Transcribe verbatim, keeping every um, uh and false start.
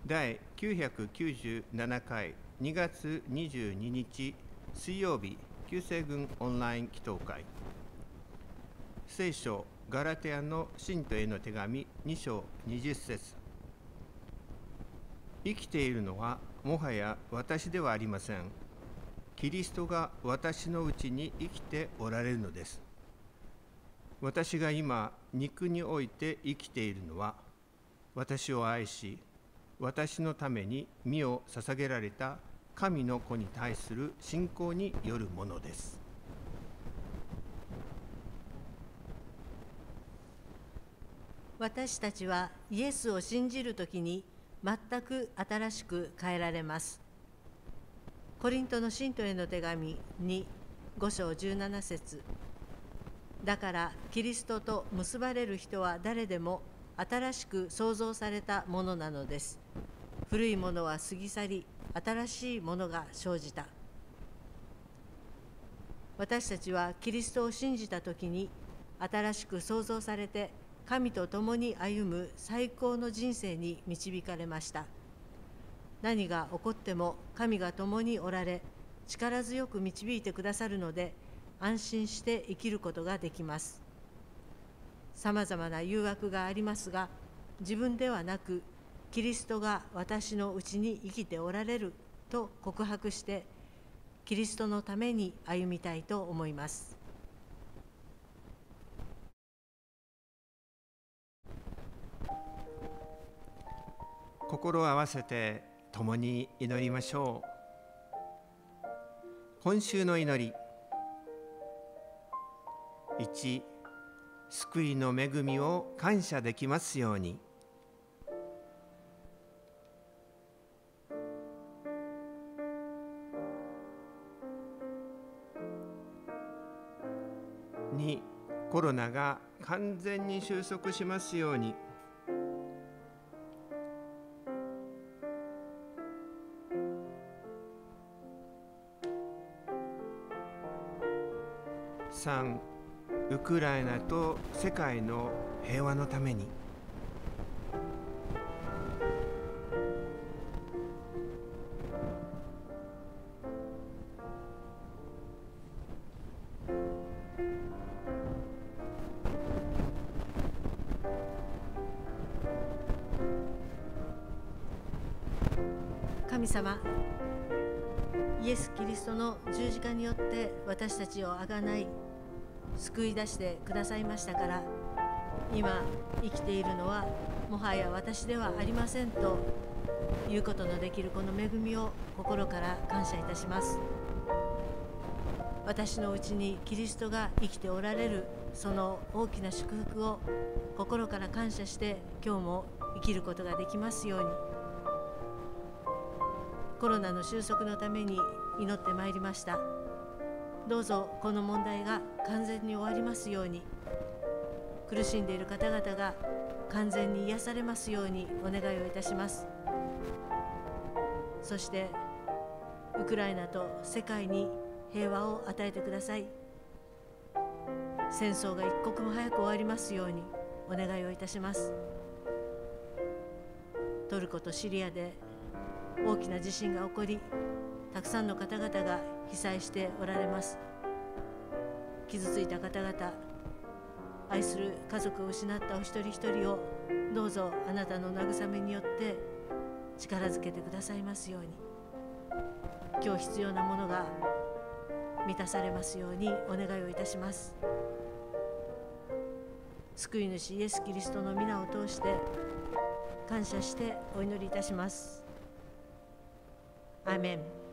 だいきゅうひゃくきゅうじゅうななかいにがつにじゅうににち水曜日、旧西軍オンライン祈祷会。聖書ガラテヤの信徒への手紙に章にじゅっ節。生きているのはもはや私ではありません。キリストが私のうちに生きておられるのです。私が今肉において生きているのは、私を愛し私のために身を捧げられた神の子に対する信仰によるものです。 私たちはイエスを信じるときに全く新しく変えられます。コリントの信徒への手紙に、ご章じゅうなな節。だからキリストと結ばれる人は誰でも新しく創造されたものなのです。古いものは過ぎ去り、新しいものが生じた。私たちはキリストを信じたときに、新しく創造されて、神と共に歩む最高の人生に導かれました。何が起こっても神が共におられ、力強く導いてくださるので、安心して生きることができます。さまざまな誘惑がありますが、自分ではなく、キリストが私のうちに生きておられると告白して、キリストのために歩みたいと思います。 心を合わせて共に祈りましょう。今週の祈り。いち、救いの恵みを感謝できますように。に、コロナが完全に収束しますように。さん、ウクライナと世界の平和のために。 神様、イエス・キリストの十字架によって私たちをあがない救い出してくださいましたから、今生きているのはもはや私ではありませんということのできるこの恵みを心から感謝いたします。私のうちにキリストが生きておられるその大きな祝福を心から感謝して今日も生きることができますように。コロナの収束のために祈ってまいりました。どうぞこの問題が完全に終わりますように、苦しんでいる方々が完全に癒されますようにお願いをいたします。そしてウクライナと世界に平和を与えてください。戦争が一刻も早く終わりますようにお願いをいたします。トルコとシリアで大きな地震が起こり、たくさんの方々が被災しておられます。傷ついた方々、愛する家族を失ったお一人一人をどうぞあなたの慰めによって力づけてくださいますように。今日必要なものが満たされますようにお願いをいたします。救い主イエス・キリストの皆を通して感謝してお祈りいたします。アーメン。